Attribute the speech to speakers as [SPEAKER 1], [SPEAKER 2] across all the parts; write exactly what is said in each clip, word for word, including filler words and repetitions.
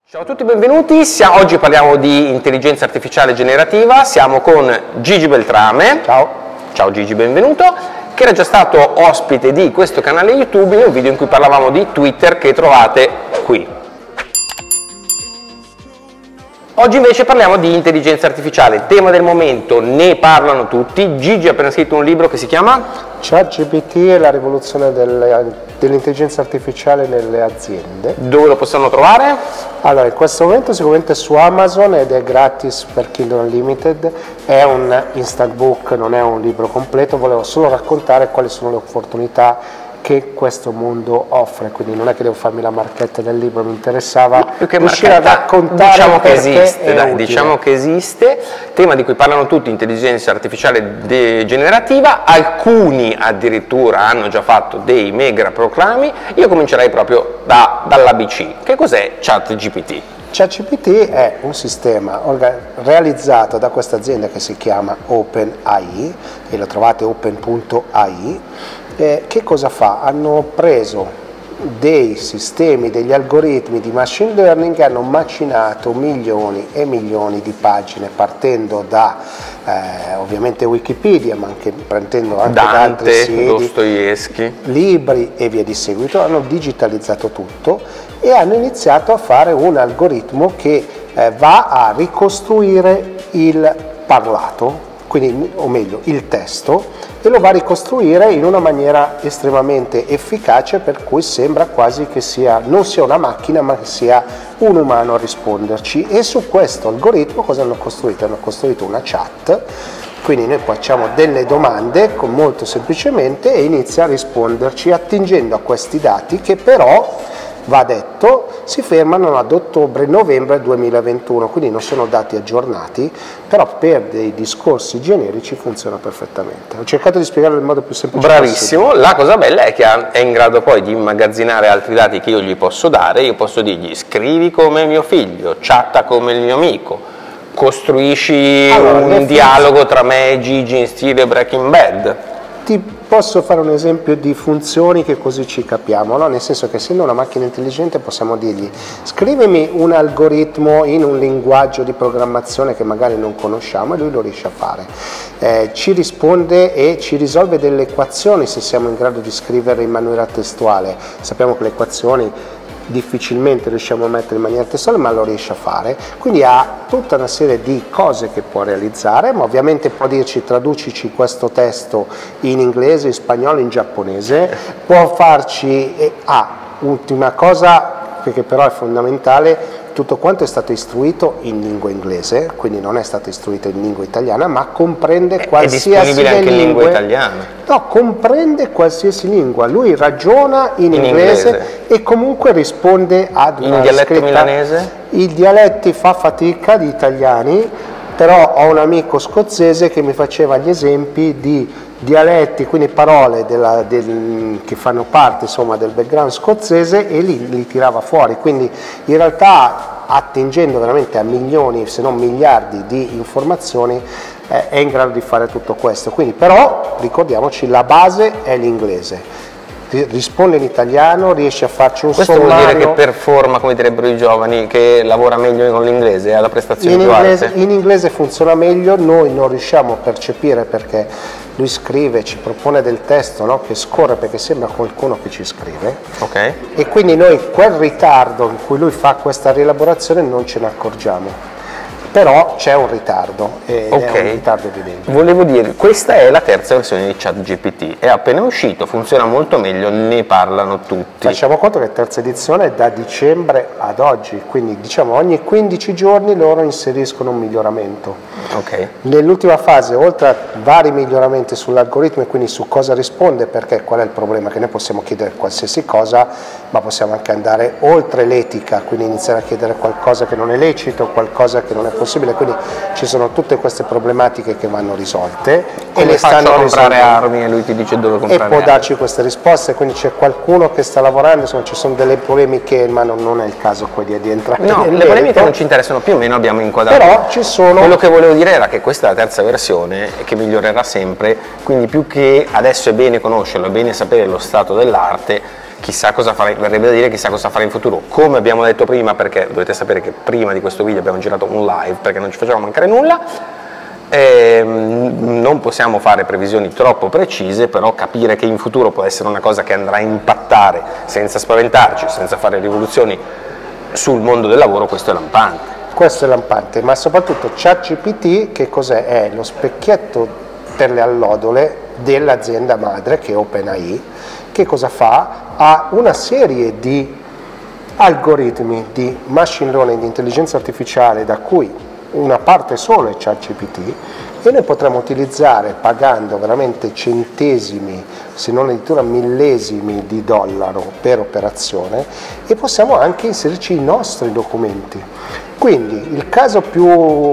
[SPEAKER 1] Ciao a tutti, benvenuti. Siamo, oggi parliamo di intelligenza artificiale generativa. Siamo con Gigi Beltrame.
[SPEAKER 2] Ciao.
[SPEAKER 1] Ciao Gigi, benvenuto. Che era già stato ospite di questo canale YouTube in un video in cui parlavamo di Twitter che trovate qui. Oggi invece parliamo di intelligenza artificiale, tema del momento, ne parlano tutti. Gigi ha appena scritto un libro che si chiama
[SPEAKER 2] ChatGPT e la rivoluzione dell'intelligenza artificiale nelle aziende.
[SPEAKER 1] Dove lo possiamo trovare?
[SPEAKER 2] Allora, in questo momento sicuramente su Amazon ed è gratis per Kindle Unlimited, è un instant book, non è un libro completo, volevo solo raccontare quali sono le opportunità che questo mondo offre, quindi non è che devo farmi la marchetta del libro, mi interessava riuscire a raccontare,
[SPEAKER 1] diciamo che esiste, dai,
[SPEAKER 2] utile.
[SPEAKER 1] diciamo che esiste, tema di cui parlano tutti, intelligenza artificiale generativa, alcuni addirittura hanno già fatto dei mega proclami. Io comincerei proprio da, dall'A B C. Che cos'è ChatGPT?
[SPEAKER 2] ChatGPT è un sistema realizzato da questa azienda che si chiama OpenAI, e lo trovate open punto A I. Eh, che cosa fa? Hanno preso dei sistemi, degli algoritmi di machine learning che hanno macinato milioni e milioni di pagine, partendo da eh, ovviamente Wikipedia, ma anche prendendo anche
[SPEAKER 1] Dante,
[SPEAKER 2] da altri siti,
[SPEAKER 1] Dostoevsky,
[SPEAKER 2] libri e via di seguito. Hanno digitalizzato tutto e hanno iniziato a fare un algoritmo che eh, va a ricostruire il parlato, quindi, o meglio il testo, e lo va a ricostruire in una maniera estremamente efficace, per cui sembra quasi che sia, non sia una macchina ma che sia un umano a risponderci. E su questo algoritmo cosa hanno costruito? Hanno costruito una chat, quindi noi facciamo delle domande con, molto semplicemente, e inizia a risponderci attingendo a questi dati che però, va detto, si fermano ad ottobre-novembre duemilaventuno, quindi non sono dati aggiornati, però per dei discorsi generici funziona perfettamente. Ho cercato di spiegarlo in modo più semplice
[SPEAKER 1] Bravissimo.
[SPEAKER 2] possibile.
[SPEAKER 1] La cosa bella è che è in grado poi di immagazzinare altri dati che io gli posso dare. Io posso dirgli: scrivi come mio figlio, chatta come il mio amico, costruisci
[SPEAKER 2] allora,
[SPEAKER 1] un dialogo tra me e Gigi in stile Breaking Bad.
[SPEAKER 2] Ti posso fare un esempio di funzioni che così ci capiamo, no? Nel senso che, essendo una macchina intelligente, possiamo dirgli: scrivimi un algoritmo in un linguaggio di programmazione che magari non conosciamo, e lui lo riesce a fare. Eh, ci risponde e ci risolve delle equazioni se siamo in grado di scrivere in maniera testuale. Sappiamo che le equazioni difficilmente riusciamo a mettere in maniera testuale, ma lo riesce a fare, quindi ha tutta una serie di cose che può realizzare, ma ovviamente può dirci: traducici questo testo in inglese, in spagnolo, in giapponese, può farci, e ah, ultima cosa che però è fondamentale, tutto quanto è stato istruito in lingua inglese, quindi non è stato istruito in lingua italiana, ma comprende qualsiasi lingua. È disponibile anche in lingua
[SPEAKER 1] italiana?
[SPEAKER 2] No, comprende qualsiasi lingua. Lui ragiona in, in inglese, inglese e comunque risponde ad una
[SPEAKER 1] in dialetto
[SPEAKER 2] scritta.
[SPEAKER 1] milanese?
[SPEAKER 2] I dialetti fa fatica, di italiani, però ho un amico scozzese che mi faceva gli esempi di dialetti, quindi parole della, del, che fanno parte, insomma, del background scozzese, e li, li tirava fuori. Quindi in realtà, attingendo veramente a milioni se non miliardi di informazioni, eh, è in grado di fare tutto questo. Quindi, però, ricordiamoci, la base è l'inglese. Risponde in italiano, riesce a farci un
[SPEAKER 1] Questo
[SPEAKER 2] sommario.
[SPEAKER 1] Questo vuol dire che performa, come direbbero i giovani, che lavora meglio con l'inglese, ha la prestazione
[SPEAKER 2] in
[SPEAKER 1] più
[SPEAKER 2] inglese,
[SPEAKER 1] alte?
[SPEAKER 2] In inglese funziona meglio, noi non riusciamo a percepire, perché lui scrive, ci propone del testo, no? Che scorre, perché sembra qualcuno che ci scrive,
[SPEAKER 1] okay.
[SPEAKER 2] E quindi noi quel ritardo in cui lui fa questa rielaborazione non ce ne accorgiamo. Però c'è un ritardo, ed
[SPEAKER 1] okay.
[SPEAKER 2] È un ritardo evidente.
[SPEAKER 1] Volevo dire, questa è la terza versione di ChatGPT, è appena uscito, funziona molto meglio, ne parlano tutti.
[SPEAKER 2] Facciamo conto che terza edizione è da dicembre ad oggi, quindi diciamo ogni quindici giorni loro inseriscono un miglioramento.
[SPEAKER 1] Okay.
[SPEAKER 2] Nell'ultima fase, oltre a vari miglioramenti sull'algoritmo e quindi su cosa risponde, perché qual è il problema? Che noi possiamo chiedere qualsiasi cosa, ma possiamo anche andare oltre l'etica, quindi iniziare a chiedere qualcosa che non è lecito, qualcosa che non è possibile. Quindi ci sono tutte queste problematiche che vanno risolte.
[SPEAKER 1] Come
[SPEAKER 2] e le
[SPEAKER 1] faccio
[SPEAKER 2] stanno
[SPEAKER 1] a comprare
[SPEAKER 2] risolvendo.
[SPEAKER 1] armi e lui ti dice dove comprare
[SPEAKER 2] E può
[SPEAKER 1] armi.
[SPEAKER 2] darci queste risposte, quindi c'è qualcuno che sta lavorando, insomma ci sono delle polemiche, ma non, non è il caso poi di, di entrare
[SPEAKER 1] no,
[SPEAKER 2] nel
[SPEAKER 1] le
[SPEAKER 2] merito.
[SPEAKER 1] polemiche non ci interessano, più o meno abbiamo inquadrato.
[SPEAKER 2] Però ci sono...
[SPEAKER 1] Quello che volevo dire era che questa è la terza versione e che migliorerà sempre, quindi più che adesso è bene conoscerlo, è bene sapere lo stato dell'arte, chissà cosa farà, verrebbe da dire chissà cosa farà in futuro, come abbiamo detto prima, perché dovete sapere che prima di questo video abbiamo girato un live perché non ci faceva mancare nulla. Eh, non possiamo fare previsioni troppo precise, però capire che in futuro può essere una cosa che andrà a impattare senza spaventarci, senza fare rivoluzioni sul mondo del lavoro, questo è lampante.
[SPEAKER 2] Questo è lampante, ma soprattutto ChatGPT che cos'è? È lo specchietto per le allodole dell'azienda madre che è OpenAI. Che cosa fa? Ha una serie di algoritmi di machine learning, di intelligenza artificiale, da cui una parte solo è ChatGPT, e noi potremmo utilizzare pagando veramente centesimi, se non addirittura millesimi di dollaro per operazione, e possiamo anche inserirci i nostri documenti. Quindi il caso più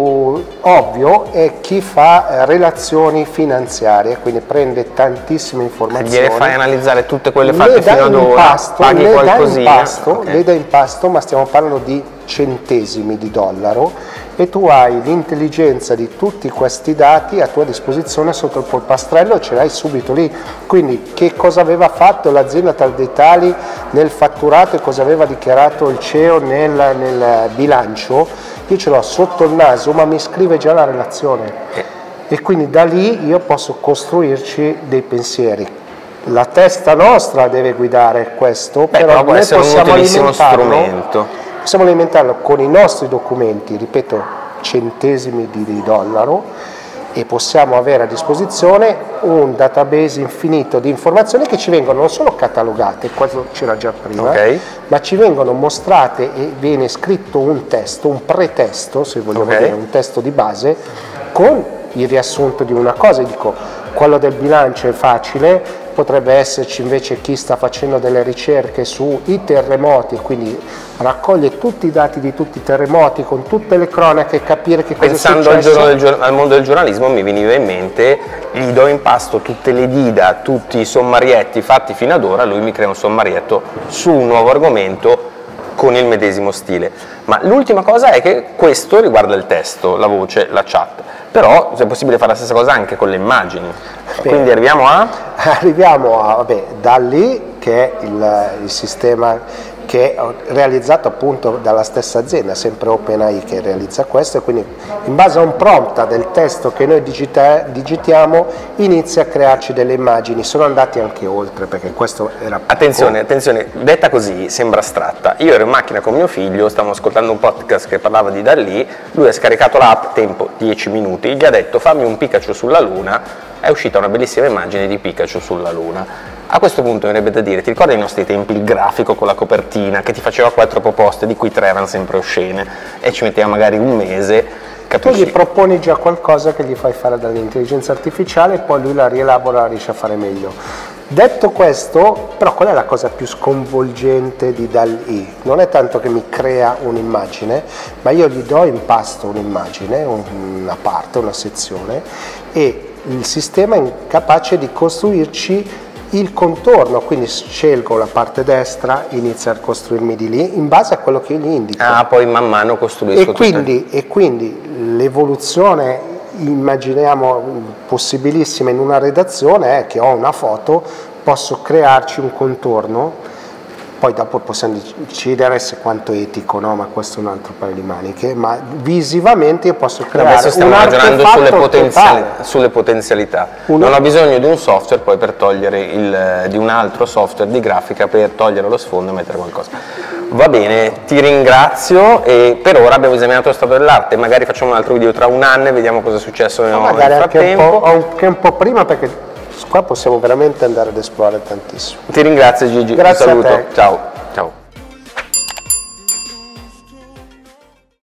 [SPEAKER 2] ovvio è chi fa relazioni finanziarie, quindi prende tantissime informazioni,
[SPEAKER 1] le fai analizzare tutte quelle fatte
[SPEAKER 2] le
[SPEAKER 1] fino ad ora,
[SPEAKER 2] pasto,
[SPEAKER 1] paghi
[SPEAKER 2] le
[SPEAKER 1] qualcosina,
[SPEAKER 2] dà in pasto,
[SPEAKER 1] okay.
[SPEAKER 2] le dà in pasto, ma stiamo parlando di centesimi di dollaro, e tu hai l'intelligenza di tutti questi dati a tua disposizione sotto il polpastrello e ce l'hai subito lì. Quindi che cosa aveva fatto l'azienda tal dei tali nel fatturato e cosa aveva dichiarato il C E O nel, nel bilancio, io ce l'ho sotto il naso, ma mi scrive già la relazione, e quindi da lì io posso costruirci dei pensieri. La testa nostra deve guidare questo,
[SPEAKER 1] Beh,
[SPEAKER 2] però,
[SPEAKER 1] però può
[SPEAKER 2] noi
[SPEAKER 1] essere un
[SPEAKER 2] possiamo
[SPEAKER 1] utilissimo
[SPEAKER 2] alimentarlo,
[SPEAKER 1] strumento.
[SPEAKER 2] possiamo alimentarlo con i nostri documenti, ripeto, centesimi di, di dollaro, e possiamo avere a disposizione un database infinito di informazioni che ci vengono non solo catalogate, questo c'era già prima, okay, ma ci vengono mostrate e viene scritto un testo, un pretesto, se vogliamo okay. dire, un testo di base, con il riassunto di una cosa. E dico, quello del bilancio è facile, potrebbe esserci invece chi sta facendo delle ricerche sui terremoti, quindi raccoglie tutti i dati di tutti i terremoti con tutte le cronache, capire che cosa
[SPEAKER 1] Pensando
[SPEAKER 2] è successo.
[SPEAKER 1] Pensando al, al mondo del giornalismo mi veniva in mente, gli do in pasto tutte le dida, tutti i sommarietti fatti fino ad ora, lui mi crea un sommarietto su un nuovo argomento con il medesimo stile. Ma l'ultima cosa è che questo riguarda il testo, la voce, la chat, però se è possibile fare la stessa cosa anche con le immagini. Beh, quindi arriviamo a?
[SPEAKER 2] Arriviamo a, vabbè, da lì che è il, il sistema che è realizzato appunto dalla stessa azienda, sempre OpenAI che realizza questo, e quindi in base a un prompt del testo che noi digita, digitiamo inizia a crearci delle immagini. Sono andati anche oltre, perché questo era...
[SPEAKER 1] Attenzione, attenzione, detta così sembra astratta. Io ero in macchina con mio figlio, stavamo ascoltando un podcast che parlava di Dalì, lui ha scaricato l'app, tempo dieci minuti, gli ha detto fammi un Pikachu sulla luna, è uscita una bellissima immagine di Pikachu sulla luna. A questo punto mi verrebbe da dire, ti ricordi ai nostri tempi il grafico con la copertina che ti faceva quattro proposte, di cui tre erano sempre oscene, e ci metteva magari un mese, capisci?
[SPEAKER 2] Tu gli proponi già qualcosa che gli fai fare dall'intelligenza artificiale e poi lui la rielabora e riesce a fare meglio. Detto questo, però qual è la cosa più sconvolgente di DALL-E? Non è tanto che mi crea un'immagine, ma io gli do in pasto un'immagine, una parte, una sezione, e il sistema è capace di costruirci il contorno, quindi scelgo la parte destra, inizia a costruirmi di lì in base a quello che io gli indico.
[SPEAKER 1] Ah, poi man mano costruisco.
[SPEAKER 2] E quindi, e quindi l'evoluzione, immaginiamo, possibilissima in una redazione è che ho una foto, posso crearci un contorno, poi dopo possiamo decidere se quanto è etico, no? Ma questo è un altro paio di maniche, ma visivamente io posso creare
[SPEAKER 1] Adesso stiamo
[SPEAKER 2] un
[SPEAKER 1] ragionando sulle, potenziali,
[SPEAKER 2] totale.
[SPEAKER 1] sulle potenzialità.
[SPEAKER 2] Uno...
[SPEAKER 1] Non ho bisogno di un software poi per togliere il, di un altro software di grafica per togliere lo sfondo e mettere qualcosa. Va bene, ti ringrazio, e per ora abbiamo esaminato lo stato dell'arte, magari facciamo un altro video tra un anno e vediamo cosa è successo nel
[SPEAKER 2] magari
[SPEAKER 1] frattempo.
[SPEAKER 2] Anche un, po', anche un po' prima, perché qua possiamo veramente andare ad esplorare tantissimo.
[SPEAKER 1] Ti ringrazio Gigi,
[SPEAKER 2] grazie
[SPEAKER 1] un saluto,
[SPEAKER 2] a te.
[SPEAKER 1] Ciao.